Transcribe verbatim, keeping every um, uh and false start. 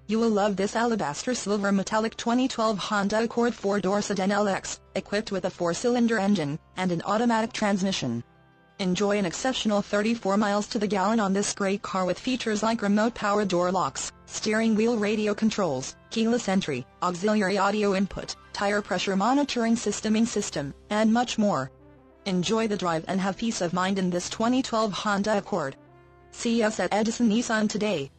You will love this alabaster silver metallic twenty twelve Honda Accord four-door sedan L X, equipped with a four-cylinder engine and an automatic transmission. Enjoy an exceptional thirty-four miles to the gallon on this great car with features like remote power door locks, steering wheel radio controls, keyless entry, auxiliary audio input, tire pressure monitoring systeming system, and much more. Enjoy the drive and have peace of mind in this twenty twelve Honda Accord. See us at Edison Nissan today.